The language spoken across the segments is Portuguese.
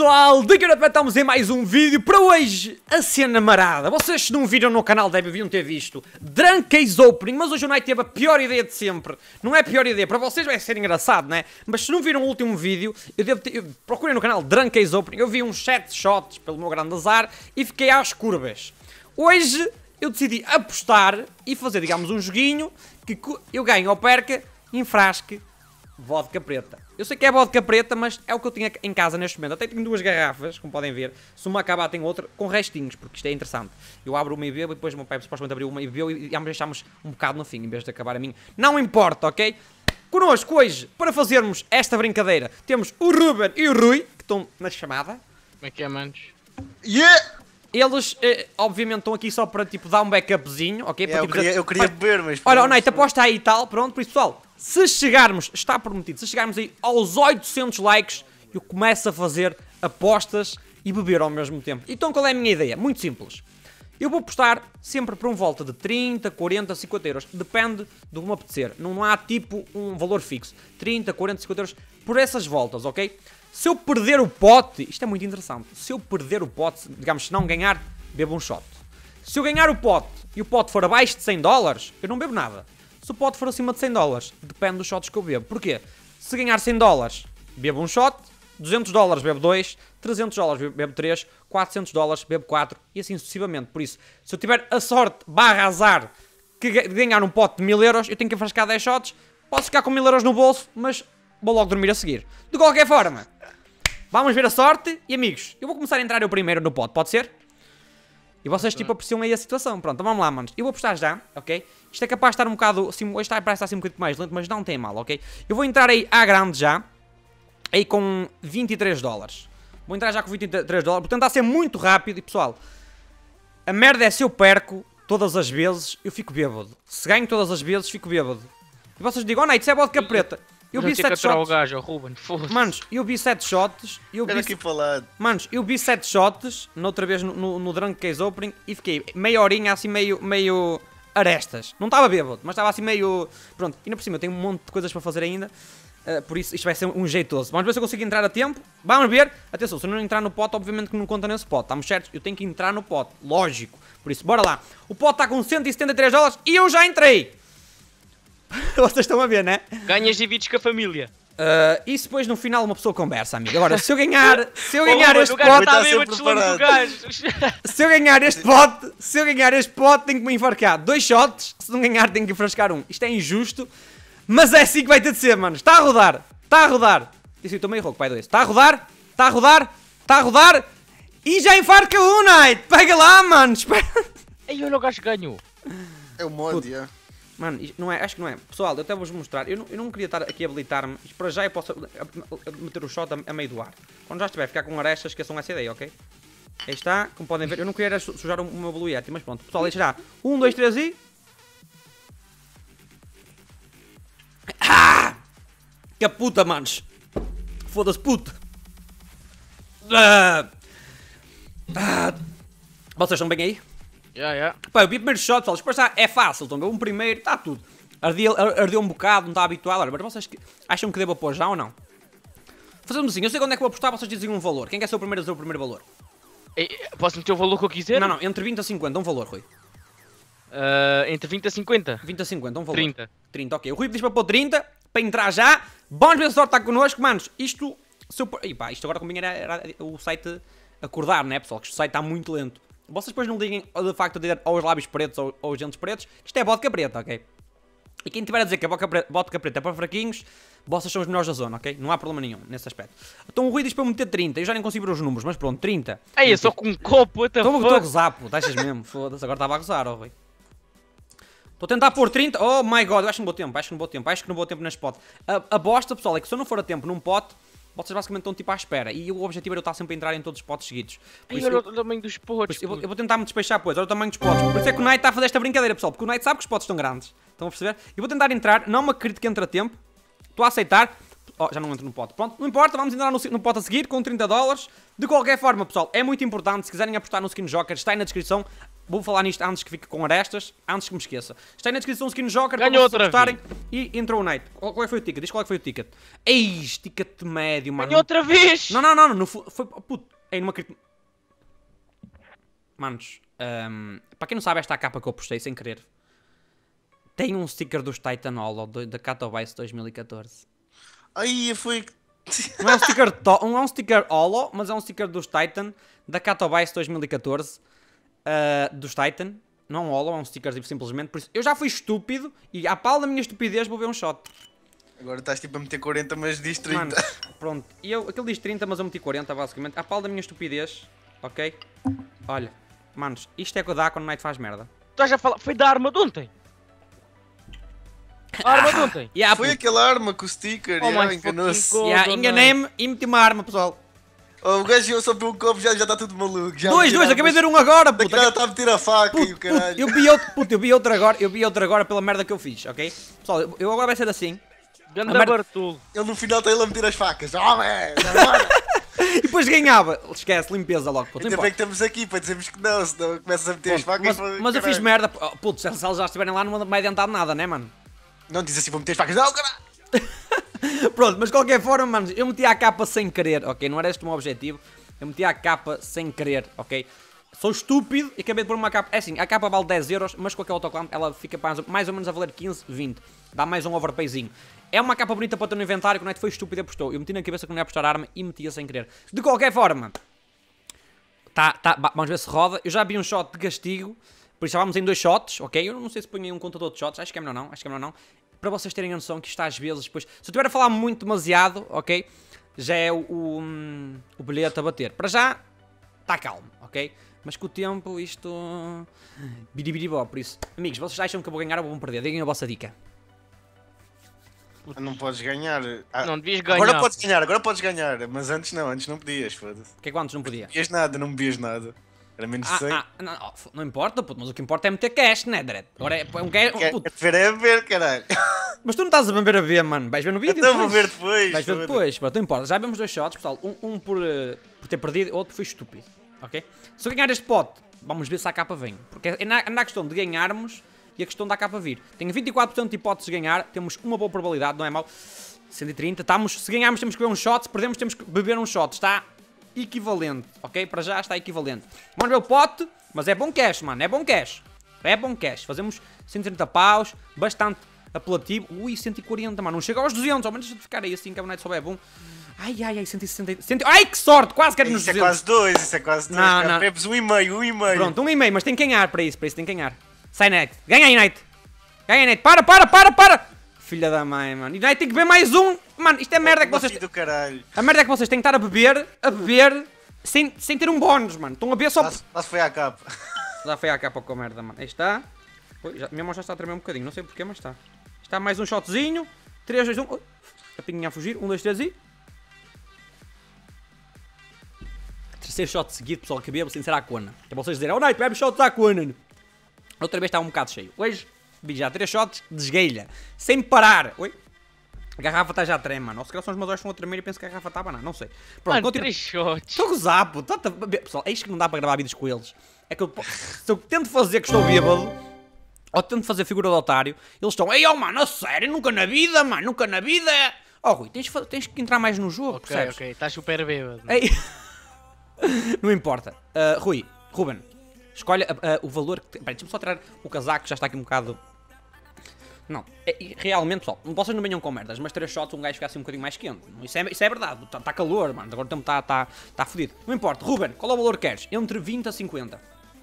pessoal, daqui a pouco estamos em mais um vídeo. Para hoje, a cena marada. Vocês se não viram no canal deviam ter visto Drunk Case Opening, mas hoje o Knight teve a pior ideia de sempre. Não é a pior ideia, para vocês vai ser engraçado, né? Mas se não viram o último vídeo, procurem no canal Drunk Case Opening. Eu vi uns 7 shots pelo meu grande azar e fiquei às curvas. Hoje eu decidi apostar e fazer, digamos, um joguinho que eu ganho ou perca em frasco vodka preta. Eu sei que é vodka preta, mas é o que eu tinha em casa neste momento. Até tenho 2 garrafas, como podem ver. Se uma acabar, tenho outra com restinhos, porque isto é interessante. Eu abro uma e bebo, e depois o meu pai supostamente abriu uma e bebeu, e ambos deixámos um bocado no fim, em vez de acabar a minha. Não importa, ok? Connosco hoje, para fazermos esta brincadeira, temos o Ruben e o Rui, que estão na chamada. Como é que é, manos? Yeah! Eles, obviamente, estão aqui só para, tipo, dar um backupzinho, ok? Para, tipo, eu queria beber, mas... Olha, o Knight, aposta aí e tal, pronto, por isso, pessoal, se chegarmos, está prometido, se chegarmos aí aos 800 likes, eu começo a fazer apostas e beber ao mesmo tempo. Então, qual é a minha ideia? Muito simples. Eu vou apostar sempre por um volta de 30, 40, 50 euros. Depende do que me apetecer. Não há, tipo, um valor fixo. 30, 40, 50 euros por essas voltas, ok? Se eu perder o pote, isto é muito interessante, se eu perder o pote, digamos, se não ganhar, bebo um shot. Se eu ganhar o pote e o pote for abaixo de 100 dólares, eu não bebo nada. Se o pote for acima de 100 dólares, depende dos shots que eu bebo. Porquê? Se ganhar 100 dólares, bebo um shot, 200 dólares bebo 2, 300 dólares bebo 3, 400 dólares bebo 4 e assim sucessivamente. Por isso, se eu tiver a sorte, barra azar, de ganhar um pote de 1000 euros, eu tenho que enfrascar 10 shots, posso ficar com 1000 euros no bolso, mas vou logo dormir a seguir. De qualquer forma, vamos ver a sorte e, amigos, eu vou começar a entrar eu primeiro no pote, pode ser? E vocês, tipo, apreciam aí a situação. Pronto, então vamos lá, manos. Eu vou apostar já, ok? Isto é capaz de estar um bocado, assim, hoje parece estar assim um bocadinho mais lento, mas não tem mal, ok? Eu vou entrar aí à grande já, aí com 23 dólares. Vou entrar já com 23 dólares, vou tentar ser muito rápido. E, pessoal, a merda é se eu perco todas as vezes, eu fico bêbado. Se ganho todas as vezes, fico bêbado. E vocês digam, oh, Knight, isso é vodka preta. Eu vi 7 shots. Gajo, Ruben, manos, eu vi 7 shots. Manos, eu vi 7 shots noutra vez no Drunk Case Opening e fiquei meia horinha assim meio arestas. Não estava bêbado, mas estava assim meio... Pronto, e ainda por cima eu tenho um monte de coisas para fazer ainda. Por isso isto vai ser um jeitoso. Vamos ver se eu consigo entrar a tempo. Vamos ver. Atenção, se eu não entrar no pote, obviamente que não conta nesse pote. Estamos certos? Eu tenho que entrar no pote. Lógico. Por isso, bora lá. O pote está com 173 dólares e eu já entrei. Vocês estão a ver, né? Ganhas divides com a família. Isso depois no final uma pessoa conversa, amigo. Agora, se eu ganhar este pote... Se eu ganhar este pote, tenho que me enfarcar 2 shots. Se não ganhar, tenho que enfrascar 1. Isto é injusto, mas é assim que vai ter de ser, mano. Está a rodar, está a rodar. Isso, eu estou meio rouco, pai do esse. Está a rodar, está a rodar, está a rodar. E já enfarca 1, Knight. Pega lá, mano. Espera. Ei, olha o gajo ganhou. É o mod, yeah. Mano, não é, acho que não é. Pessoal, eu até vos mostrar. Eu não queria estar aqui a habilitar-me. Para já eu posso meter o shot a meio do ar. Quando já estiver a ficar com arestas, esqueçam essa ideia, ok? Aí está, como podem ver. Eu não queria sujar o meu Blue Yeti, mas pronto. Pessoal, deixa já. 1, 2, 3 e... Ah! Que puta, manos. Foda-se, puta. Vocês estão bem aí? Yeah. Pá, eu vi o primeiro shot, pessoal, depois é fácil, estão a ver? Um primeiro, está tudo. Ardeu um bocado, não está habituado. Olha, mas vocês acham que devo pôr já ou não? Fazemos assim, eu sei quando é que vou apostar, vocês dizem um valor. Quem quer ser o primeiro a dizer o primeiro valor? Posso meter o valor que eu quiser? Não, entre 20 a 50, um valor, Rui. Entre 20 a 50? 20 a 50, um valor. 30. 30, ok. O Rui diz para pôr 30, para entrar já. Vamos ver se a sorte está connosco, manos. Isto, se eu... Epá, isto agora combina era o site acordar, né, pessoal? Que o site está muito lento. Vocês depois não liguem de facto a dizer aos lábios pretos ou aos dentes pretos, isto é vodka preta, ok? E quem tiver a dizer que a vodka preta é para fraquinhos, vocês são os melhores da zona, ok? Não há problema nenhum nesse aspecto. Então o Rui diz para eu meter 30, eu já nem consigo ver os números, mas pronto, 30. Ei, é só com um copo, what the fuck? Estou a gozar, pô, achas mesmo? Foda-se, agora estava a gozar, ó Rui. Estou a tentar pôr 30, oh my god, eu acho que não vou tempo neste pote. A bosta, pessoal, é que se eu não for a tempo num pote, vocês basicamente estão tipo à espera. E o objetivo era eu estar sempre a entrar em todos os potes seguidos. Olha o tamanho dos potes. Eu vou tentar me despeixar, pois. Olha o tamanho dos potes. Por isso é que o Knight está a fazer esta brincadeira, pessoal. Porque o Knight sabe que os potes estão grandes. Estão a perceber? Eu vou tentar entrar. Não me acredito que entre a tempo. Estou a aceitar. Oh, já não entro no pote. Pronto, não importa. Vamos entrar no pote a seguir com 30 dólares. De qualquer forma, pessoal, é muito importante. Se quiserem apostar no Skin Joker, está aí na descrição. vou falar nisto antes que fique com arestas, antes que me esqueça. Está aí na descrição o Skin Joker, Ganhou para vocês outra apostarem. E entrou o Knight. Qual é que foi o ticket? Diz qual é que foi o ticket. Eis, ticket médio, mano. Ganhou outra vez! Não, foi, puto, ei, numa cripto... Manos, para quem não sabe, esta é a capa que eu postei sem querer. Tem um sticker dos Titan Hollow da Katowice 2014. Aí foi. Não é um sticker, não é um sticker Hollow, mas é um sticker dos Titan da Katowice 2014. Dos Titan. Não é um Hollow, é um sticker simplesmente. Por isso, eu já fui estúpido e à pala da minha estupidez vou ver um shot. Agora estás tipo a meter 40, mas diz 30. Mano, pronto. E eu, aquele diz 30, mas eu meti 40 basicamente. À pala da minha estupidez. Ok? Olha, manos, isto é o que dá quando o Knight faz merda. Estás a falar? Foi da arma de ontem! A arma de ontem! Yeah, Foi aquela arma com o sticker, Oh yeah, my enganou-se. fucking yeah, God, enganei-me e meti uma arma, pessoal. Oh, o gajo só viu um copo, já está tudo maluco. Já Dois, acabei de ver um agora, puto. Daquela está a meter a faca e o caralho. Eu vi outro agora pela merda que eu fiz, ok? Pessoal, eu agora vai ser assim. Ganda merda- Bartolo! Ele no final está ele a meter as facas. Oh, man, agora. E depois ganhava. Esquece, limpeza logo, puto. Ainda Não bem que importa. estamos aqui para dizermos que não, senão começas a meter as facas. Mas eu fiz merda. Puto, se eles já estiverem lá, não vai adiantar nada, né, mano? Não diz assim, vou meter as facas. Não, caralho. Pronto, mas de qualquer forma, mano, eu meti a capa sem querer, ok? Não era este o meu objetivo. Eu meti a capa sem querer, ok? Sou estúpido e acabei de pôr uma capa. É assim, a capa vale 10 euros, mas com aquele autoclante ela fica mais ou menos a valer 15, 20. Dá mais um overpayzinho. É uma capa bonita para ter no inventário, que o Knight foi estúpido e apostou. Eu meti na cabeça que não ia apostar arma e metia sem querer. De qualquer forma, vamos ver se roda. Eu já vi um shot de castigo, por isso já vamos em 2 shots, ok? Eu não sei se ponho aí um contador de shots, acho que é melhor não, Para vocês terem a noção que isto às vezes, depois, se eu estiver a falar muito demasiado, ok? Já é o bilhete a bater. Para já, está calmo, ok? Mas com o tempo isto... Biribiribó, por isso. Amigos, vocês acham que eu vou ganhar ou vou perder? Digam a vossa dica. Não podes ganhar. Não devias ganhar. Agora podes ganhar. Mas antes não podias, foda-se. O que é que antes não podia? Não bebias nada, não bebias nada. Era menos de 100. Não importa, puto, mas o que importa é meter cash, né, Dredd? Agora é um cash... puto. É ver, caralho. Mas tu não estás a ver mano. Vais ver no vídeo Então vou ver depois. Vais ver depois, pronto, não importa. Já vemos 2 shots, pessoal. Um por ter perdido, outro por foi estúpido, ok? Se eu ganhar este pote, vamos ver se a capa vem. Porque é na questão de ganharmos e a questão da capa vir. Tenho 24% de hipótese de ganhar, temos uma boa probabilidade, não é mau. 130, se ganharmos temos que beber um shot, se perdemos temos que beber um shot. Está equivalente, ok? Para já está equivalente. Vamos ver o pote, mas é bom cash, mano, é bom cash. É bom cash, fazemos 130 paus, bastante apelativo. Ui, 140, mano, não chega aos 200, ao menos deixa de ficar aí assim, que a Knight souber bom. Ai, 160, ai, que sorte, quase quero nos 200. Isso é quase 2, Não. bebes 1,5. Pronto, 1,5, mas tem que ganhar para isso tem que ganhar. Sai, Knight, ganha aí, Knight. Para! Filha da mãe, mano. E Knight tem que beber mais um. Mano, isto é merda que vocês... do caralho. A merda é que vocês têm que estar a beber, sem ter um bónus, mano. Estão a beber só... Lá se foi à capa. Já foi a capa com merda, mano. Aí está. Ui, minha mão já está a tremer um bocadinho, não sei porquê, mas está. Está mais um shotzinho. 3, 2, 1. Ui, a pinguinha a fugir. 1, 2, 3 e... Terceiro shot seguido, pessoal, que bebo sem ser à cona. É para vocês dizerem, oh Knight, bebe shots à cona. Outra vez estava um bocado cheio. Hoje, vi já 3 shots de esgueilha. Sem parar. Oi? A garrafa está já a tremer, mano. Ou se calhar são os meus olhos que estão a tremer e penso que a garrafa está a banar. Não sei. Pronto, Mano, 3 shots. Estou a gozar, pô. Pessoal, é isto que não dá para gravar vídeos com eles. É que se eu tento fazer que estou bêbado, ou tento fazer figura de otário, eles estão, ei, oh, mano, a sério, nunca na vida, mano, nunca na vida. Oh, Rui, tens que entrar mais no jogo, percebes? Ok, estás super bêbado. Ei. Não importa. Ruben, escolhe o valor que... Peraí, deixa-me só tirar o casaco, que já está aqui um bocado... Não, realmente, pessoal, vocês não venham com merdas, mas 3 shots um gajo fica assim um bocadinho mais quente. Isso é verdade, está calor, mano, agora o tempo está fodido. Não importa, Ruben, qual é o valor que queres? Entre 20 a 50.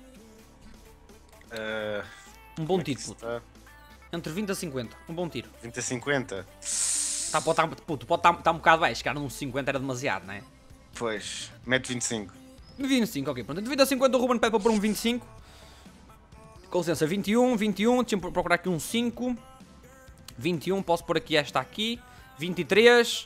Um bom tiro, puto. Entre 20 a 50, um bom tiro. 20 a 50? Pode estar um bocado baixo, cara, uns 50 era demasiado, não é? Pois, mete 25. 25, ok, pronto. Entre 20 a 50 o Ruben pede para pôr um 25. Com licença, 21, deixa-me procurar aqui um 5. 21, posso pôr aqui esta aqui. 23,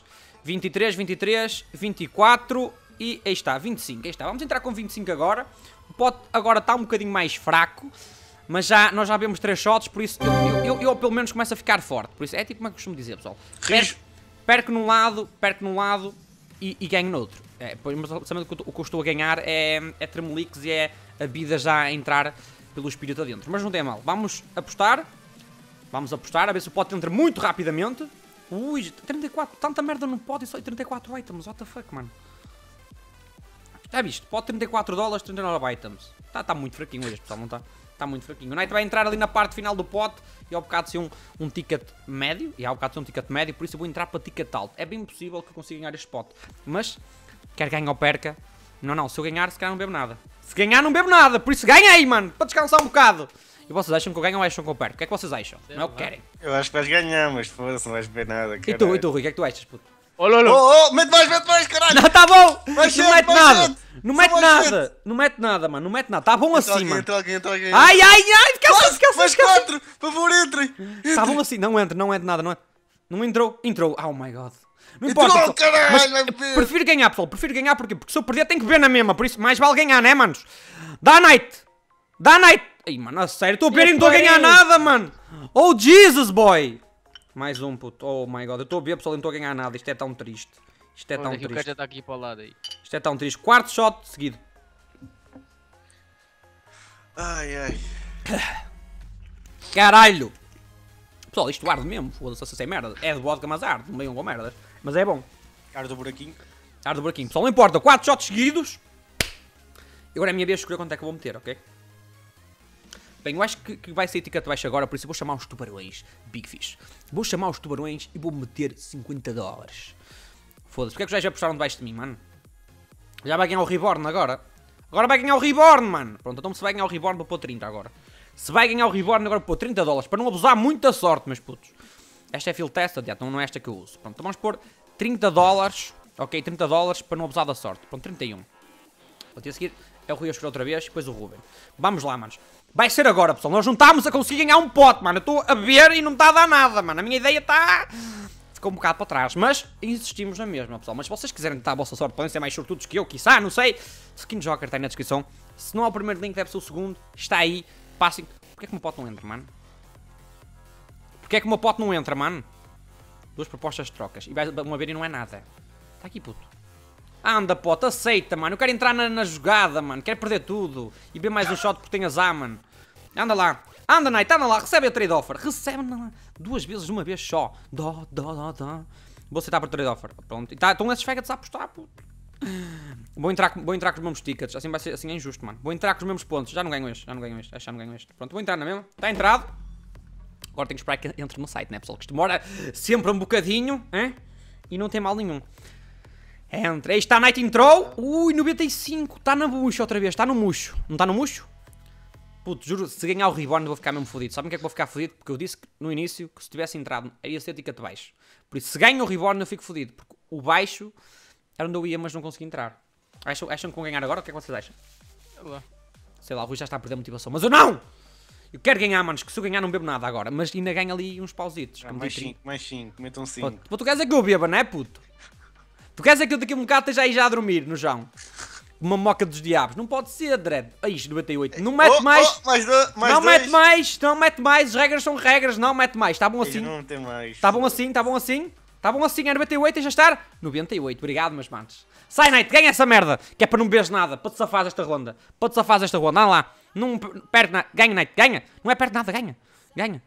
24 e aí está, 25. Aí está, vamos entrar com 25 agora. O pote agora está um bocadinho mais fraco, mas nós já vemos 3 shots, por isso eu pelo menos começo a ficar forte. Por isso é tipo como é que costumo dizer, pessoal. Perco num lado e ganho no outro. Mas o que eu estou a ganhar é tremeliques e é a vida já a entrar pelo espírito adentro. Mas não tem mal. Vamos apostar. Vamos apostar, a ver se o pote entra muito rapidamente. Ui, 34, tanta merda no pote e só 34 items, what the fuck, mano. Já viste, pote 34 dólares, 39 items. Tá muito fraquinho hoje, pessoal, não está? Está muito fraquinho. O Knight vai entrar ali na parte final do pote e ao bocado ser um ticket médio. E ao bocado ser um ticket médio, por isso eu vou entrar para ticket alto. É bem possível que eu consiga ganhar este pote. Mas, quer ganhar ou perca. Não, se eu ganhar, se calhar não bebo nada. Se ganhar, não bebo nada, por isso ganhei, mano, para descansar um bocado. E vocês acham que eu ganho ou acham que eu perco? O que é que vocês acham? Não é o que querem. Eu acho que vais ganhar, mas foda-se, não vais ver nada. E tu, Rui, o que é que tu achas, puto? Olha, olha. Oh, mete mais, caralho! Não, tá bom! Vai Não gente, mete vai nada! gente. Não Só mete vai nada! Não mete nada, mano, não mete nada. Tá bom assim, mano. Entra alguém. Ai, esquece! Mais 4, por favor, entrem! Tá bom assim, não entra nada, não é? Não entrou? Entrou. Oh my god. Não Entrou, importa, pessoal. caralho, Mas vai eu ver. prefiro ganhar, pessoal. Prefiro ganhar porque se eu perder tenho que ver na mesma. Por isso mais vale ganhar, né, manos? Dá Knight! Ai, mano, a sério, estou a ver e não estou a ganhar nada, mano. Oh, Jesus, boy! Mais um, puto. Oh my god, eu estou a ver, pessoal, e não estou a ganhar nada. Isto é tão triste. Isto é tão Olha, que o cara triste. já está aqui para o lado aí. Isto é tão triste. Quarto shot seguido. Ai. Caralho! Pessoal, isto arde mesmo. Foda-se, sem merda. É de vodka, mas arde. Não venham com merdas. Mas é bom. Cara do buraquinho. Arde o buraquinho. Pessoal, não importa. 4 shots seguidos. E agora é a minha vez de escolher quanto é que eu vou meter, ok? Bem, eu acho que vai ser ticket baixo agora, por isso eu vou chamar os tubarões. Big Fish. Vou chamar os tubarões e vou meter 50 dólares. Foda-se. Porque é que os gajos já apostaram debaixo de mim, mano? Já vai ganhar o Reborn agora. Agora vai ganhar o Reborn, mano. Pronto, então se vai ganhar o Reborn, vou pôr 30 agora. Se vai ganhar o Reborn, agora vou pôr 30 dólares. Para não abusar muito da sorte, meus putos. Esta é field tested, então não é esta que eu uso. Pronto, então vamos pôr 30 dólares. Ok, 30 dólares para não abusar da sorte. Pronto, 31. Pronto, e a seguir é o Rui a escolher outra vez e depois o Ruben. Vamos lá, manos. Vai ser agora, pessoal. Nós não estamos a conseguir ganhar um pote, mano. Eu estou a ver e não está a dar nada, mano. A minha ideia está... Ficou um bocado para trás, mas insistimos na mesma, pessoal. Mas se vocês quiserem tentar a vossa sorte, podem ser mais sortudos que eu, quiçá, não sei. Skin Joker está aí na descrição. Se não é o primeiro link, deve ser o segundo. Está aí. Passem. Porquê é que o meu pote não entra, mano? Porquê é que o meu pote não entra, mano? Duas propostas de trocas. E vai uma ver e não é nada. Está aqui, puto. Anda, pote, aceita, mano. Eu quero entrar na jogada, mano. Quero perder tudo. E ver mais um shot porque tem azar, mano. Anda lá. Anda, Knight, anda lá. Recebe a trade offer. Recebe duas vezes de uma vez só. Dó. Vou aceitar para trade offer. Pronto. E tá, estão esses faggots a apostar, puto. Vou entrar com os mesmos tickets. Assim vai ser, assim é injusto, mano. Vou entrar com os mesmos pontos. Já não ganho este. Já não ganho este. Pronto, vou entrar na mesma. Está entrado. Agora tenho que esperar que entre no site, né, pessoal? Que isto demora sempre um bocadinho, hein? E não tem mal nenhum. Entra. Aí está, a Knight entrou. Ui, 95. Está na bucho outra vez. Está no murcho. Não está no murcho? Puto, juro, se ganhar o Reborn eu vou ficar mesmo fodido. Sabem o que é que vou ficar fodido? Porque eu disse que, no início que se tivesse entrado ia ser ticket baixo. Por isso, se ganho o Reborn eu fico fodido. Porque o baixo era onde eu ia, mas não consegui entrar. Acham que vão ganhar agora? O que é que vocês acham? Sei lá, o Rui já está a perder a motivação. Mas eu não! Eu quero ganhar, manos, que se eu ganhar não bebo nada agora. Mas ainda ganho ali uns pausitos. Mais 5, metam 5. Tu queres é que eu beba, não é, puto? Tu queres é que eu daqui a um bocado esteja aí já a dormir no chão? Uma moca dos diabos. Não pode ser, Dredd. Ai, 98. Não mete mais. Não mete mais. Não mete mais. As regras são regras. Não mete mais. Está bom assim? Não tem mais. Está bom assim? Está bom assim? Está bom assim? É 98 deixa estar? 98. Obrigado, meus manos. Sai, Knight. Ganha essa merda. Que é para não beberes nada. Para te safar desta ronda. Para te safar desta ronda. Anda lá. Não perde nada. Ganha, Knight. Ganha. Não é perto nada. Ganha. Ganha.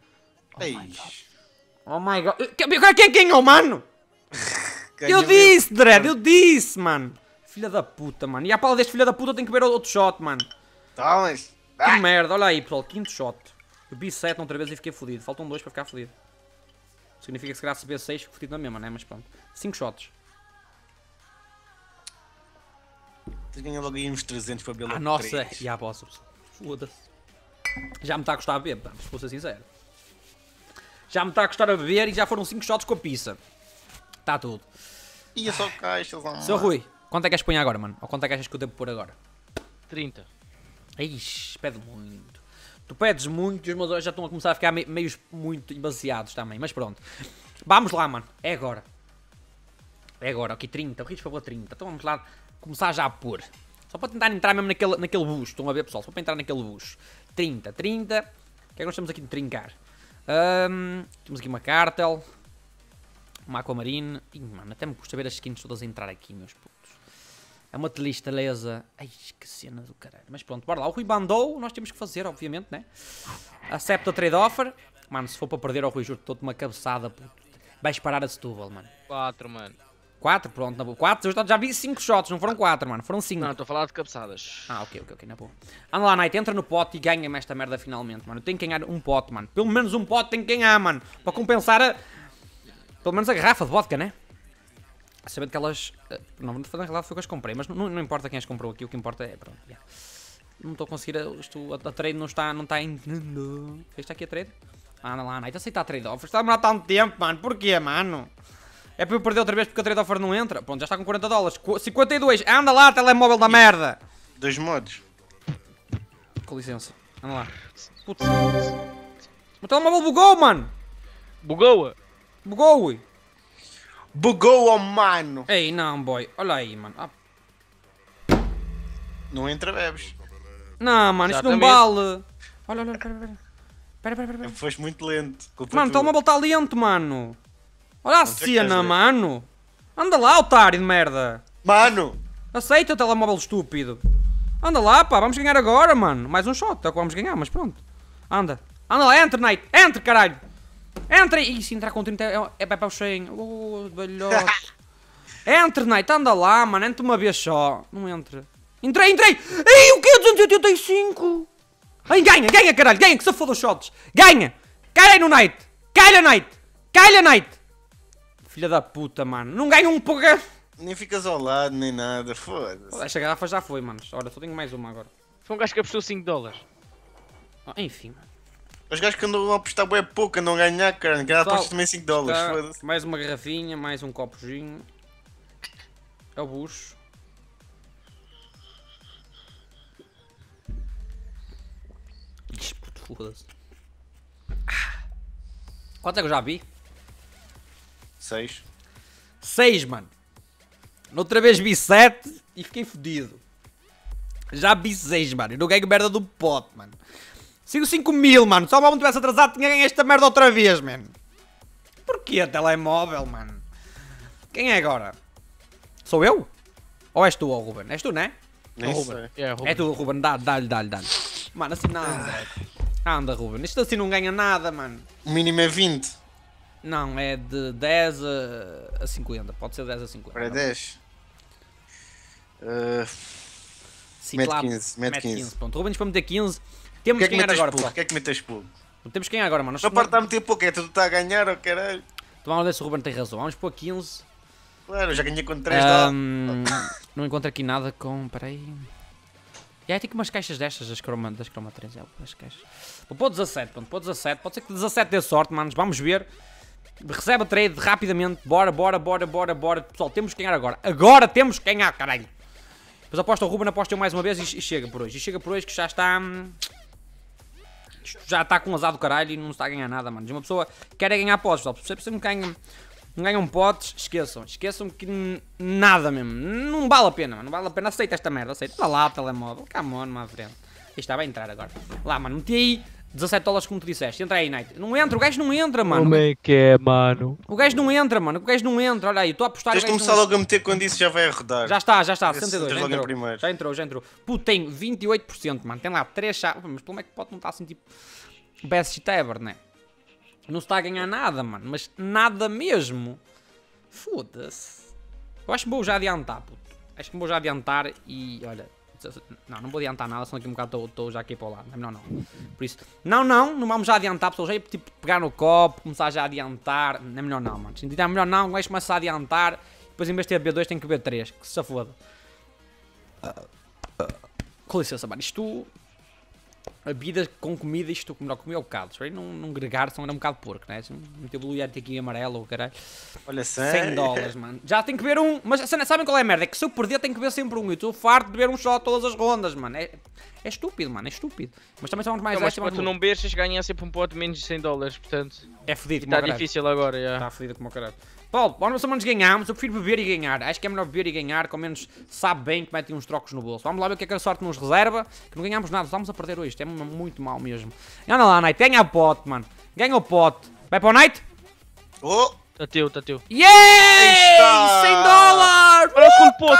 Oh my god. Quem ganhou, mano? Eu disse, Dredd. Eu disse, mano. Filha da puta, mano. E à pala deste filho da puta eu tenho que ver outro shot, mano. Thomas. Que merda. Olha aí, pessoal. Quinto shot. Eu vi 7 outra vez e fiquei fodido. Faltam 2 para ficar fodido. Significa que se calhar se ver 6 fico fodido na mesma, né? Mas pronto. 5 shots. Tu ganha logo aí uns 300 para beber. Nossa. E a vossa, pessoal. Foda-se. Já me está a custar a beber, tá? Se fosse sincero. Já me está a custar a beber e já foram 5 shots com a pizza. Está tudo. Ia só caixas, lá. Seu Rui, quanto é que és põe agora, mano? Ou quanto é que achas que eu devo pôr agora? 30. Ixi, pede muito. Tu pedes muito e os meus olhos já estão a começar a ficar meio muito embaciados também. Mas pronto. Vamos lá, mano. É agora. É agora. Ok, 30. O Rich falou 30. Então vamos lá começar já a pôr. Só para tentar entrar mesmo naquele bucho. Estão a ver, pessoal? Só para entrar naquele bucho. 30. O que é que nós temos aqui de trincar? Temos aqui uma Cartel. Uma Aquamarine. Ih, mano, até me custa ver as skins todas a entrar aqui, meus putos. É uma tristeleza. Ai, que cena do caralho. Mas pronto, bora lá. O Rui bandou, nós temos que fazer, obviamente, né? Acepta o trade offer. Mano, se for para perder ao Rui, juro, estou-te uma cabeçada, puto. Vais parar a Setúbal, mano. 4, mano. 4, pronto, na boa. 4, eu já vi 5 shots, não foram 4, mano. Foram 5. Não, estou a falar de cabeçadas. Ah, ok, na boa. Anda lá, Knight, entra no pote e ganha-me esta merda finalmente, mano. Eu tenho que ganhar um pote, mano. Pelo menos um pote tenho que ganhar, mano. Para compensar a... Pelo menos a garrafa de vodka, né? Sabendo que elas... Não, na realidade foi que as comprei, mas não importa quem as comprou aqui, o que importa é... Pronto, yeah. Não estou a conseguir... A trade não está indo... Este aqui é trade? Anda lá, Knight, aceita a trade offer. Está a demorar tanto tempo, mano. Porquê, mano? É para eu perder outra vez porque a trade offer não entra? Pronto, já está com 40 dólares. 52. Anda lá, telemóvel da merda. 2 modos. Com licença. Anda lá. Putz. O telemóvel bugou, mano. Bugoa. Bugou, ui. Bugou, oh mano. Ei, não, boy. Olha aí, mano. Ah. Não entra, bebes. Não, mano, isto não Exatamente. vale. Olha, pera. Foste muito lento. Culpa Mano, o tua. telemóvel está lento, mano. Olha a Não sei o que cena, queres mano. Anda lá, otário de merda. Mano! Aceita o telemóvel estúpido. Anda lá, pá, vamos ganhar agora, mano. Mais um shot, é o que vamos ganhar, mas pronto. Anda lá, entra, Knight. Entra, caralho. Entra. Ih, se entrar com 30 é para o cheio. Oh, velhote. Entra, Knight, anda lá, mano. Entra uma vez só. Não entra. Entrei. Ei, o que? 285. Ai, ganha, caralho. Ganha, que se foda os shots. Ganha. Cai aí no Knight. Calha, Knight. Filha da puta, mano. Não ganha um pouco. Nem ficas ao lado, nem nada. Foda-se. Esta garrafa já foi, mano. Olha, só tenho mais uma agora. Foi um gajo que apostou 5 dólares. Enfim, mano. Os gajos que andam a apostar bem pouco, andam a ganhar, cara. Que apostas também 5 dólares. Tá, Foda-se. mais uma garrafinha, mais um copozinho. É o bucho. Ixi, puto, foda-se. Quanto é que eu já vi? 6. 6, mano. Noutra vez vi 7 e fiquei fodido. Já vi 6, mano. E não ganho merda do pote, mano. Sigo 5 mil, mano. Se o álbum tivesse atrasado, tinha ganho esta merda outra vez, mano. Porquê telemóvel, mano? Quem é agora? Sou eu? Ou és tu, ó, Ruben? És tu, né? Nem Ruben. sei. É tu, Ruben. Dá-lhe. Mano, assim não anda. Anda, Ruben. Isto assim não ganha nada, mano. O mínimo é 20. Não, é de 10 a 50. Pode ser 10 a 50. Para 10. Sim, Mete claro. 15, mete 15. Pronto, Rubens para meter 15. O Temos que é que que ganhar metes agora, pouco? pessoal. O que é que metes pouco? Temos que ganhar agora, mano. Só para estar a meter pouco, é tu está a ganhar, oh caralho. Então vamos ver se o Ruben tem razão. Vamos pôr 15. Claro, eu já ganhei com 3 dólares. Não encontro aqui nada com... Peraí. E aí tem que umas caixas destas das Chroma 3. As caixas. Vou pôr 17, pronto. Pôr 17. Pode ser que 17 dê sorte, manos. Vamos ver. Recebe a trade rapidamente. Bora. Pessoal, temos que ganhar agora. Agora temos que ganhar, caralho. Depois aposta o Ruben, aposta eu mais uma vez e chega por hoje. E chega por hoje que já está... Isto já está com azar do caralho e não está a ganhar nada, mano. Uma pessoa quer é ganhar potes, pessoal. Se você não ganham potes, esqueçam que nada mesmo. Não vale a pena, mano. Não vale a pena. Aceita esta merda, aceita. Dá lá, telemóvel. Come on, má frente. Isto está, vai entrar agora. Lá, mano, meti aí 17 dólares como tu disseste. Entra aí, Knight. Não entra, o gajo não entra, mano. Como é que é, mano? O gajo não entra, mano. O gajo não entra. Olha aí, estou a apostar. Tens de começar logo a meter quando isso já vai a rodar. Já está. Esse 62. entras logo em primeiro. Já entrou. Puto, tem 28%, mano. Tem lá 3 chaves. Mas pelo menos que pode não estar assim, tipo... Best shit ever, né? Não se está a ganhar nada, mano. Mas nada mesmo. Foda-se. Eu acho que vou já adiantar, puto. Acho que vou já adiantar e, olha... Não vou adiantar nada, senão aqui um bocado estou já aqui para o lado. Não. Por isso... Não vamos já adiantar, pessoal. Já ia, tipo, pegar no copo, começar já a adiantar. Não é melhor não, mano. Se é melhor não, o gajo começa a adiantar. Depois em vez de ter B2 tem que B3. Que se foda. Com licença, mano. Isto... A vida com comida, isto melhor comer o bocado. Se não gregar, senão era um bocado porco, né? Se meter o Blue Yeti aqui amarelo, caralho. Olha, 100 dólares, mano. Já tem que ver um. Mas sabem qual é a merda? É que se eu perder, tenho que ver sempre um. Eu estou farto de ver um shot todas as rondas, mano. É estúpido, mano. É estúpido. Mas também somos mais Não, mas esta, quando tu não bexas, ganhas sempre um pote menos de 100 dólares, portanto... É fedido, Está difícil agora, já. Está fedido como o caralho. Paulo, vamos menos ganhamos. Eu prefiro beber e ganhar. Acho que é melhor beber e ganhar, que ao menos sabe bem que metem uns trocos no bolso. Vamos lá ver o que é que a sorte nos reserva. Que não ganhamos nada, estamos a perder hoje. Isto é muito mal mesmo. Anda lá, Knight. Ganha o pote, mano. Ganha o pote. Vai para o Knight? Oh! Tá teu. Yeah! Está! 100 dólares! Olha o segundo pote, olha o pote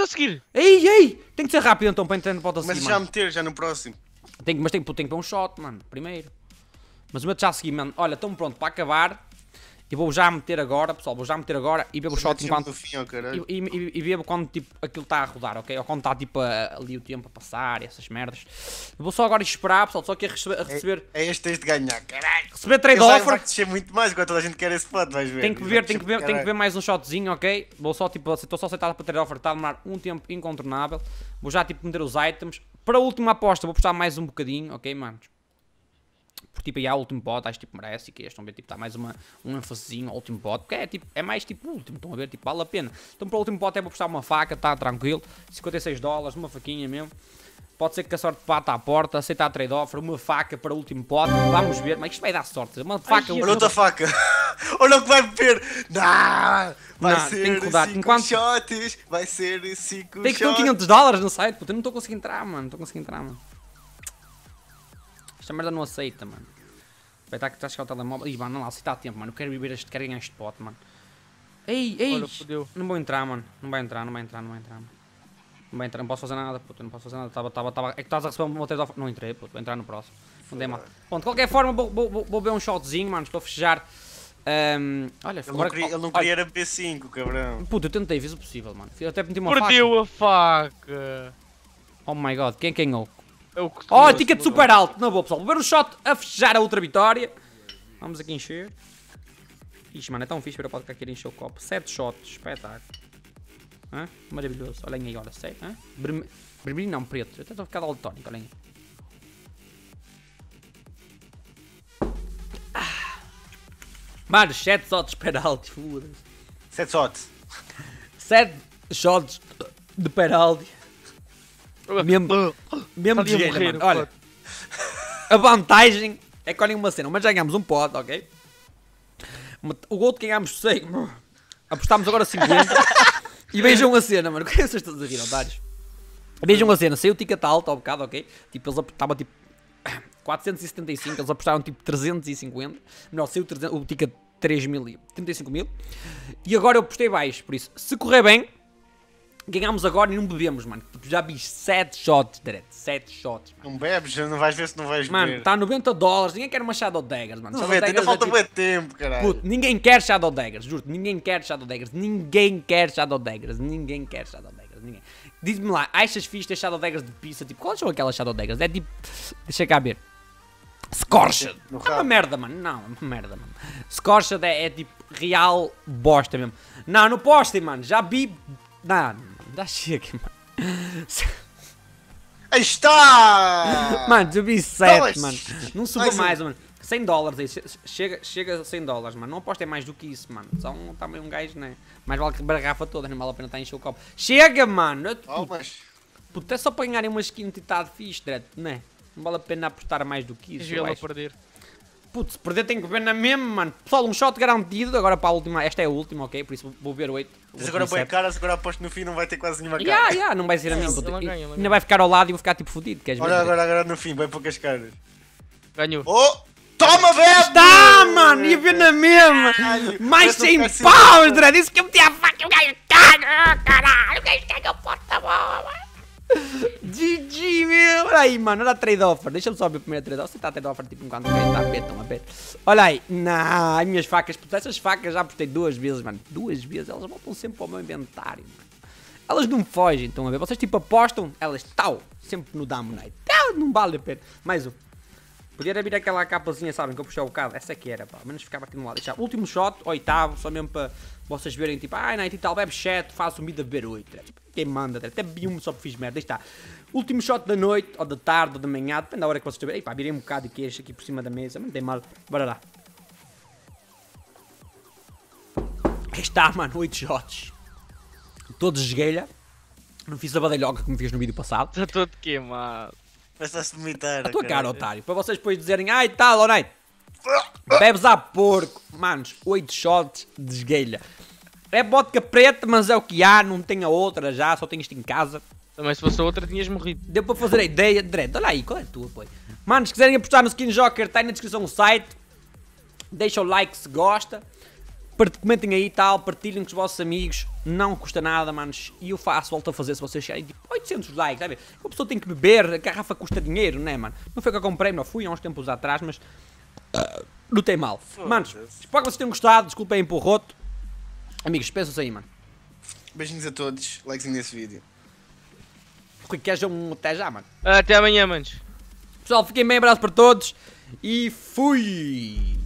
a seguir. Ei! Tem que ser rápido então para entrar no pote a Mas seguir, já mano. meter, já no próximo. Mas tem que pôr um shot, mano, primeiro. Mas o meu já a seguir, mano. Olha, estamos pronto para acabar. E vou já meter agora, pessoal. Vou já meter agora e bebo o shot enquanto... No fim, oh, caralho. E bebo quando tipo, aquilo está a rodar, ok? Ou quando está tipo ali o tempo a passar e essas merdas. Eu vou só agora esperar, pessoal. Só que a receber... É este tens de ganhar, caralho. Receber trade Vai offer. descer muito mais enquanto toda a gente quer esse pote, vais ver. Tem que beber mais um shotzinho, ok? Vou só tipo, estou só aceitado para trade offer. Está a demorar um tempo incontornável. Vou já tipo meter os items. Para a última aposta vou apostar mais um bocadinho, ok, manos? Porque tipo aí há o último pote, acho que tipo merece. E que estão a ver, tipo, está mais um ênfasezinho ao último pote. Porque é mais tipo o último, estão a ver, tipo, vale a pena. Então para o último pote é para apostar uma faca, está tranquilo. $56, uma faquinha mesmo. Pode ser que a sorte bata à porta, aceitar a trade offer, uma faca para o último pote. Vamos ver, mas isto vai dar sorte. Uma faca. Olha outra faca. Olha o que vai beber. Não, vai Não, tem ser que rodar. 5 shots. Vai ser 5 shots. Tem que ter $500 no site, puta. Eu não estou conseguindo entrar, mano. Não estou conseguindo entrar, mano. Esta merda não aceita, mano. Vai estar que estás a chegar o telemóvel. Ih, mano, não lá, aceita a tempo, mano. Eu quero beber este, quero ganhar este pote, mano. Ei! Olha, fodeu. Não vou entrar, mano. Não vai entrar, mano. Não vai entrar, não posso fazer nada, puta. Não posso fazer nada. É que estás a receber uma trade offer. Não entrei, puta. Vou entrar no próximo. Não dei mal. Bom, de qualquer forma, vou beber um shotzinho, mano. Estou a festejar. Olha, Ele não queria era B5, cabrão. Puta, eu tentei, fiz o possível, mano. Eu até meti uma faca. Perdeu a faca. Oh my god, quem ganhou? É o que Oh, ticket super alto. Não vou, pessoal. Vou ver o shot a festejar a outra vitória. Vamos aqui encher. Ixi, mano, é tão fixe ver o podcast aqui encher o copo. 7 shots, espetáculo. Hã? Maravilhoso. Olhem aí agora, sei. Vermelho não, preto. Eu até estou a ficar daltónico, olhem aí. Mano, 7 shots penalti, foda-se. 7 shots. 7 shots de penalti. Mesmo de jeito, mano. Olha, a vantagem é que olhem uma cena, mas já ganhamos um pote, ok? O gol que ganhámos 100, apostámos agora 50. E vejam a cena, mano. O que é que vocês estão a rir, otários? Vejam a cena, saiu o ticket alto ao bocado, ok? Tipo, eles apostavam tipo 475, eles apostaram tipo 350. Não, saiu o ticket 3.000, 35.000. E agora eu apostei baixo, por isso, se correr bem, ganhámos agora e não bebemos, mano. Tipo, já vi 7 shots, direto. 7 shots, mano. Não bebes, não vais ver se não vais Mano, beber. está a $90. Ninguém quer uma Shadow Daggers, mano. Shadow 90, ainda Daggers falta é, muito tempo, caralho. Puto, ninguém quer Shadow Daggers, juro. Ninguém quer Shadow Daggers. Ninguém quer Shadow Daggers. Ninguém quer Shadow Daggers. Ninguém. Diz-me lá, achas fixe ter Shadow Daggers de pizza? Tipo, quais são aquelas Shadow Daggers? É tipo. Deixa cá ver. Scorched. No É uma rabo. merda, mano. Não, é uma merda, mano. Scorched é tipo real bosta mesmo. Não postem, mano. Já vi. Não, já chega, mano. Aí está! Mano, já vi 7, Dois. mano. Não suba mais, mano. $100 aí. Chega a $100, mano. Não apostem mais do que isso, mano. Só também um gajo, né? Mais vale que a garrafa toda, não vale a pena estar a encher o copo. Chega, mano! Oh, mas... Puta, é só para ganharem uma skin de titado fixe, direto, né? Não vale a pena apostar mais do que isso. Deixa ele a perder. Putz, se perder tem que ver na mesma, mano. Pessoal, um shot garantido. Agora para a última. Esta é a última, ok? Por isso vou ver 8. Mas agora põe caras, agora aposto no fim não vai ter quase nenhuma cara. Não vai ser a mim, puta. Ela ganha, Ainda vai ficar ao lado e vou ficar tipo fodido, queres ver? Olha agora no fim, bem poucas caras. Ganhou. Oh! Toma, bebe! Está, mano! Ia ver na mesma! Mais Parece 100 um cassino, paus, mano. Dredd! Isso que eu meti a faca e o gajo caga! Caralho! O gajo caga a porta boa, mano! GG, meu! Olha aí, mano, olha a trade offer. Deixa-me só ver a primeira trade offer. Você está a trade offer tipo enquanto o gajo está a pé, tão a pé. Olha aí, não, as minhas facas, puta, essas facas já apostei 2 vezes, mano. 2 vezes, elas voltam sempre para o meu inventário, mano. Elas não fogem, estão a ver? Vocês tipo apostam, elas tal, sempre no Damonite. Não vale a pena. Mais um. Podia vir aquela capazinha, sabem, que eu puxei o bocado. Essa aqui era, pá. Ao menos ficava aqui no lado. Deixar. Último shot, oitavo, só mesmo para vocês verem, tipo, ai, Night e tal, bebe 7, faço um mid a beber 8. Tipo, quem manda, até bebi um só porque fiz merda. Aí está. Último shot da noite, ou da tarde, ou da manhã, depende da hora que vocês estiverem. Ei, pá, virei um bocado de queijo aqui por cima da mesa, não tem mal. Bora lá. Aí está, mano, 8 shots. Todos de esguelha. Não fiz a badalhoca como fiz no vídeo passado. Está todo queimado. Estás-te a vomitar. A tua cara, otário. Para vocês depois dizerem, ai tal, ou não. Bebes a porco. Manos, 8 shots de esguelha. É vodka preta, mas é o que há. Não tem a outra já, só tenho isto em casa. Também se fosse a outra tinhas morrido. Deu para fazer a ideia. Dredd, olha aí, qual é a tua, pô? Manos, se quiserem apostar no Skin Joker, está aí na descrição o site. Deixa o like se gosta. Comentem aí e tal, partilhem com os vossos amigos. não custa nada, manos, e eu faço, volto a fazer se vocês chegarem tipo 800 likes, sabe? Uma pessoa tem que beber, a garrafa custa dinheiro, né, mano? Não foi que eu comprei, não fui há uns tempos atrás, mas não tem mal. Manos, espero que vocês tenham gostado, desculpem aí pelo roto. Amigos, peçam-se aí, mano. Beijinhos a todos, likezinho nesse vídeo. Rui, queres um até já, mano? Até amanhã, manos. Pessoal, fiquem bem, abraço para todos e fui!